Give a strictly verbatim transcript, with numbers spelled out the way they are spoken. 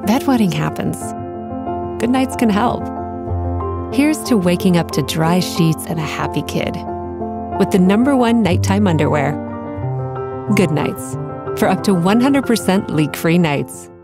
bedwetting happens. Goodnites can help. Here's to waking up to dry sheets and a happy kid with the number one nighttime underwear. Goodnites, for up to one hundred percent leak-free nights.